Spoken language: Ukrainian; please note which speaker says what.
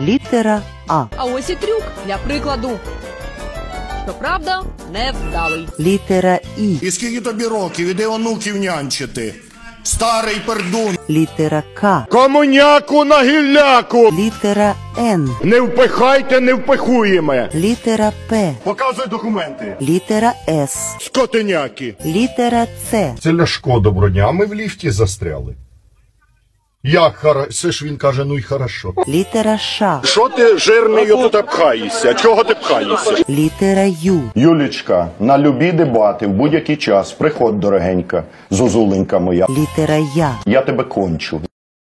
Speaker 1: Літера А.
Speaker 2: А ось і трюк для прикладу. Щоправда, невдалий.
Speaker 1: Літера І.
Speaker 3: І скільки тобі років, іди онуків нянчити. Старий пердун.
Speaker 1: Літера К.
Speaker 4: Комуняку на гілляку!
Speaker 1: Літера Н.
Speaker 4: Не впихайте, не впихуємо!
Speaker 1: Літера П.
Speaker 4: Показуй документи!
Speaker 1: Літера С.
Speaker 4: Скотиняки!
Speaker 1: Літера С.
Speaker 4: Це Ляшко, доброго дня, а ми в ліфті застряли. Як хорошо? Це ж він каже, ну й хорошо.
Speaker 1: Літера Ш.
Speaker 4: Що ти жирний тут пхаєшся? Чого ти пхаєшся?
Speaker 1: Літера Ю.
Speaker 5: Юлічка, на любі дебати в будь-який час приходь, дорогенька, зозуленька моя.
Speaker 1: Літера Я.
Speaker 5: Я тебе кончу.